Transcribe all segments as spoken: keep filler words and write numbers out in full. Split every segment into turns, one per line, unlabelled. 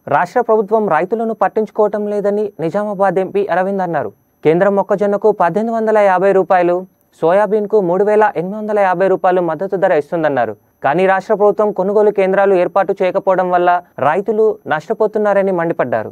రాష్ట్ర ప్రభుత్వం రైతులను పట్టించుకోవటం లేదని నిజామాబాద్ ఎంపీ అరవింద్ అన్నారు. కేంద్రం మొక్కజొన్నకు పద్దెనిమిది వందల యాభై రూపాయలు, సోయాబీన్కు మూడు వేల ఎనిమిది వందల యాభై రూపాయలు మద్దతు ధర ఇస్తుందన్నారు. కానీ రాష్ట్ర ప్రభుత్వం కొనుగోలు కేంద్రాలు ఏర్పాటు చేయకపోవడం వల్ల రైతులు నష్టపోతున్నారని మండిపడ్డారు.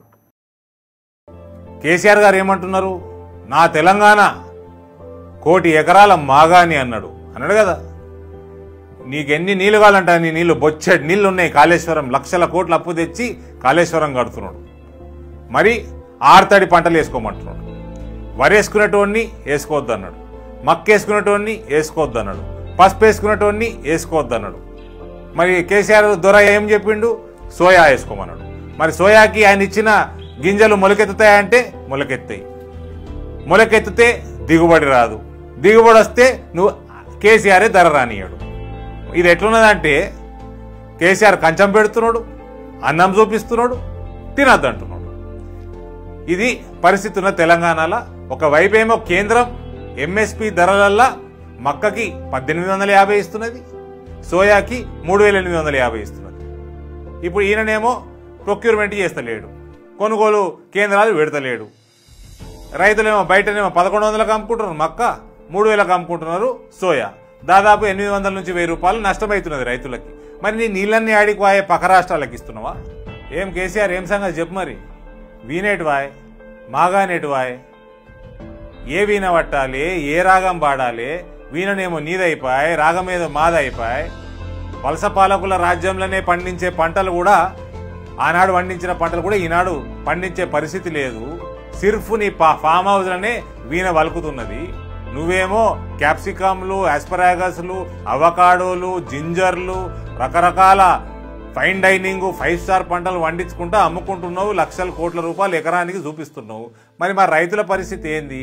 కేసీఆర్ గారు ఏమంటున్నారు? నా తెలంగాణ కోటి ఎకరాల మాగాని అన్నాడు అన్నాడు కదా. నీకెన్ని నీళ్ళు కావాలంట, నీ నీళ్లు బొచ్చెడు నీళ్లు ఉన్నాయి. కాళేశ్వరం లక్షల కోట్లు అప్పు తెచ్చి కాళేశ్వరం కడుతున్నాడు. మరి ఆరుతడి పంటలు వేసుకోమంటున్నాడు. వరి వేసుకునేటోడిని వేసుకోవద్దు అన్నాడు, మక్క వేసుకునేటోడిని వేసుకోవద్దు అన్నాడు, పసుపు వేసుకునేటోడిని వేసుకోవద్దు అన్నాడు. మరి కేసీఆర్ దొర ఏం చెప్పిండు? సోయా వేసుకోమన్నాడు. మరి సోయాకి ఆయన ఇచ్చిన గింజలు మొలకెత్తుతాయంటే మొలకెత్తాయి. మొలకెత్తితే దిగుబడి రాదు. దిగుబడి వస్తే నువ్వు కేసీఆరే ధర రానియాడు. ఇది ఎట్లున్నదంటే కేసీఆర్ కంచం పెడుతున్నాడు, అన్నం చూపిస్తున్నాడు, తినద్దు అంటున్నాడు. ఇది పరిస్థితి ఉన్న తెలంగాణలో. ఒకవైపు ఏమో కేంద్రం ఎంఎస్పి ధరలల్లా మక్కకి పద్దెనిమిది వందల యాభై ఇస్తున్నది, సోయాకి మూడు వేల ఎనిమిది వందల యాభై ఇస్తున్నది. ఇప్పుడు ఈయననేమో ప్రొక్యూర్మెంట్ చేస్తలేడు, కొనుగోలు కేంద్రాలు పెడతలేడు. రైతులేమో బయటనేమో పదకొండు వందలకు అమ్ముకుంటున్నారు మక్క, మూడు వేలకు అమ్ముకుంటున్నారు సోయా. దాదాపు ఎనిమిది వందల నుంచి వెయ్యి రూపాయలు నష్టమవుతున్నది రైతులకి. మరి నీ నీళ్ళన్నీ ఆడికి వాయే పక్క రాష్ట్రాలకు ఇస్తున్నావా? ఏం కేసీఆర్ ఏం సంగతి చెప్పు. మరి వీనేటి వాయ్, మాగానేటి వాయ్, ఏ వీణ పట్టాలి, ఏ రాగం పాడాలి? వీణనేమో నీదైపాయ్, రాగం ఏదో మాదైపాయ్. వలస పాలకుల రాజ్యంలోనే పండించే పంటలు కూడా, ఆనాడు పండించిన పంటలు కూడా ఈనాడు పండించే పరిస్థితి లేదు. సిర్ఫ్ నీ ఫామ్ హౌస్లనే వీణ వలుకుతున్నది. నువ్వేమో క్యాప్సికమ్లు, ఆస్పరాగస్లు, అవకాడోలు, జింజర్లు, రకరకాల ఫైన్ డైనింగ్ ఫైవ్ స్టార్ పంటలు వండించుకుంటూ అమ్ముకుంటున్నావు. లక్షల కోట్ల రూపాయలు ఎకరానికి చూపిస్తున్నావు. మరి మా రైతుల పరిస్థితి ఏంది?